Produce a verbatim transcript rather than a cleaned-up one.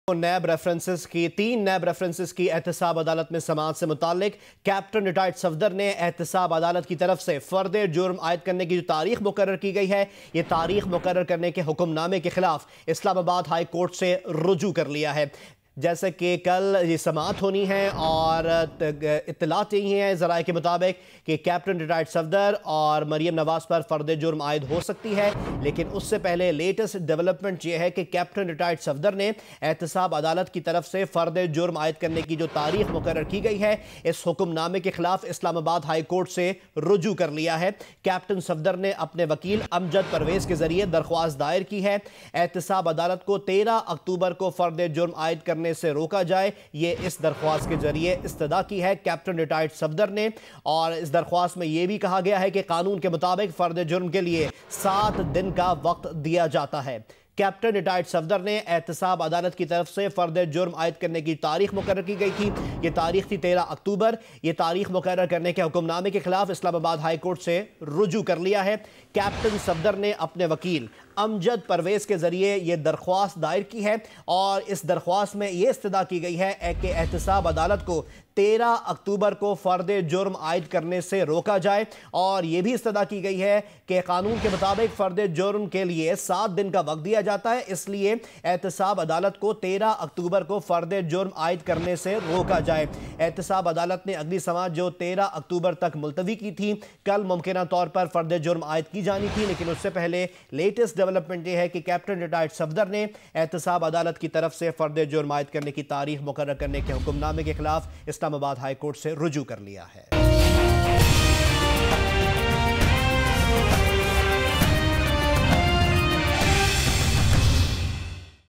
नैब references की तीन नैब references की एहतसाब अदालत में समाअत से मुतालिक कैप्टन रिटायर्ड सफदर ने एहतसाब अदालत की तरफ से फर्द जुर्म आयद करने की जो तारीख मुकर्रर की गई है, ये तारीख मुकर्रर करने के हुक्मनामे के खिलाफ इस्लामाबाद हाई कोर्ट से रुजू कर लिया है। जैसे कि कल ये समाअत होनी है और इत्तलात यही है ज़राए के मुताबिक कि कैप्टन रिटायर्ड सफदर और मरियम नवाज पर फ़र्द जुर्म आयद हो सकती है, लेकिन उससे पहले लेटेस्ट डेवलपमेंट ये है कि कैप्टन रिटायर्ड सफदर ने एहतसाब अदालत की तरफ से फ़र्द जुर्म आयद करने की जो तारीख मुकर्रर की गई है, इस हुक्मनामे के खिलाफ इस्लामाबाद हाई कोर्ट से रुजू कर लिया है। कैप्टन सफदर ने अपने वकील अमजद परवेज़ के ज़रिए दरख्वास्त दायर की है। एहतसाब अदालत को तेरह अक्टूबर को फ़र्द जुर्म आयद करने से रोका जाए, ये इस दरख्वास्त के जरिए इस्तदा की है कैप्टन रिटायर्ड सफदर ने। और इस दरख्वास्त में यह भी कहा गया है कि कानून के मुताबिक फर्द जुर्म के लिए सात दिन का वक्त दिया जाता है। कैप्टन रिटायर्ड सफदर ने एहतसाब अदालत की तरफ से फर्द जुर्म आयद करने की तारीख मुकर्रर की गई थी, ये तारीख थी तेरह अक्टूबर। ये तारीख मुकर्रर करने के हुक्मनामे के खिलाफ इस्लामाबाद हाई कोर्ट से रुजू कर लिया है। कैप्टन सफदर ने अपने वकील अमजद परवेज़ के ज़रिए ये दरख्वास्त दायर की है और इस दरख्वास्त में ये इस्तदा की गई है कि एहतसाब अदालत को तेरह अक्टूबर को फ़र्द जुर्म आयद करने से रोका जाए और ये भी इस्तदा की गई है कि कानून के मुताबिक फ़र्द जुर्म के लिए सात दिन का वक्त दिया जाता है, इसलिए एहतसाब अदालत को तेरह अक्टूबर को फ़र्द जुर्म आयद करने से रोका जाए। एहतसाब अदालत ने अगली समाअत जो तेरह अक्टूबर तक मुलतवी की थी, कल मुमकिना तौर पर फ़र्द जुर्म आयद की जानी थी, लेकिन उससे पहले लेटेस्ट डेवलपमेंट ये है कि कैप्टन रिटायर्ड सफदर ने एहतसाब अदालत की तरफ से फ़र्द जुर्म आयद करने की तारीख मुकर्रर करने के हुक्मनामे के खिलाफ इस्लामाबाद हाई कोर्ट से रुजू कर लिया है।